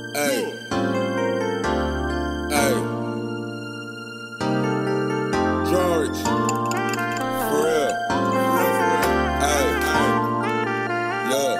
Hey. Hey. George. For real. Hey. Yeah.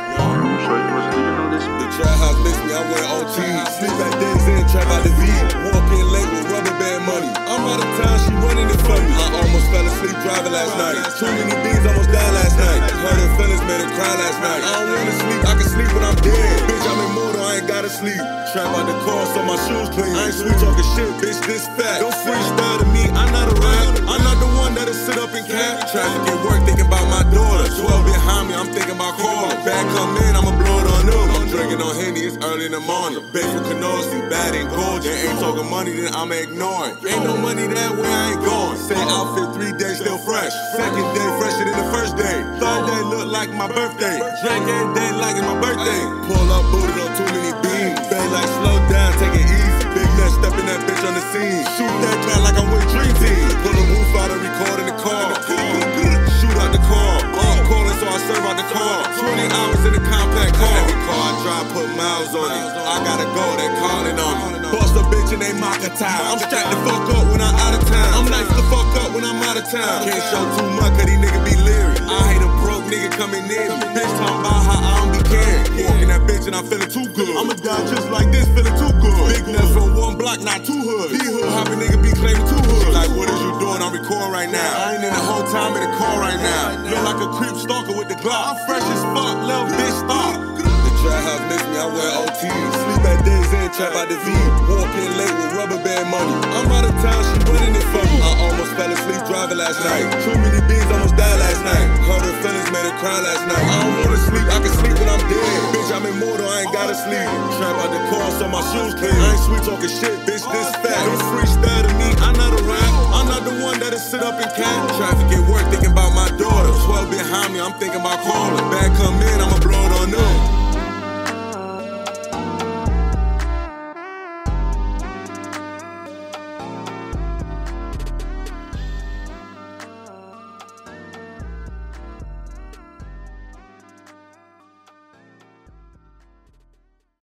The trap house missed me, I went OT. Sleep at days in, trap out the V. Walk in late with rubber band money. I'm out of town, she running it for me. I almost fell asleep driving last night. Too many beans, almost died last night. Heard her feelings, made her cry last night. I don't wanna sleep, I can sleep when I'm dead. Bitch, I'm immortal, I ain't gotta sleep. Trap out the car, so my shoes clean. I ain't sweet talking shit, bitch, this fat. Don't freestyle to me, I'm not a rap. I'm not the one that'll sit up and cap. Traffic at work, thinking about my daughter. 12 behind me, I'm thinking about calling. Back come in, I'ma blow it on them. I'm drinking on Henny, it's early in the morning. Baked for Canosi, bad and gorgeous. Ain't talking money, then I'ma ignore it. Ain't no money that way, I ain't going. Same outfit, 3 days, still fresh. Second day, fresher than the first day. Third day, look like my birthday. Drink every day like it's my birthday. Pull up, booted on too many beams. Bay like slow down, take it easy. Big nut, stepping that bitch on the scene. Shoot that guy like I'm with Dream Team. Pull the roof out and record in the car. Shoot out the car. Calling, so I serve out the car. 20 hours in the compact car. Every car I drive, put miles on it. I gotta go, they calling on me. Bust a bitch and they mock a tie. I'm strapped the fuck up when I'm out of town. I'm nice the fuck up when I'm out of town. Can't show too much, cause these niggas be leery. I hate a broke nigga coming near me. Bitch talking about how I don't be caring. Walking that bitch and I'm feeling too good. I'ma die just like this, feeling too good. Big nut from one block, not two hoods. D-hood hopping nigga be claiming two hoods. Like, what is you doing? I'm recording right now. I ain't in the whole time in the car right now. Look like a creep stalker with the Glock. I'm fresh as fuck, little bitch stop. The trap house missed me, I wear OT. Sleep at days in, trap out the V. Walk in late with rubber band money. I'm out of town, she running it for me. I almost fell asleep driving last night. Too many beans, almost died last night. Heard her feelings, made her cry last night. I don't wanna sleep, I can sleep when I'm dead. Bitch, I'm immortal, I ain't gotta sleep. Trap out the car, so my shoes clean. I ain't sweet talking shit, bitch, this fat. Don't freestyle to me, I'm not a rap. I'm not the one that'll sit up and cap. Traffic at work, thinking about my daughter. 12 behind me, I'm thinking about calling. Back come in, I'ma blow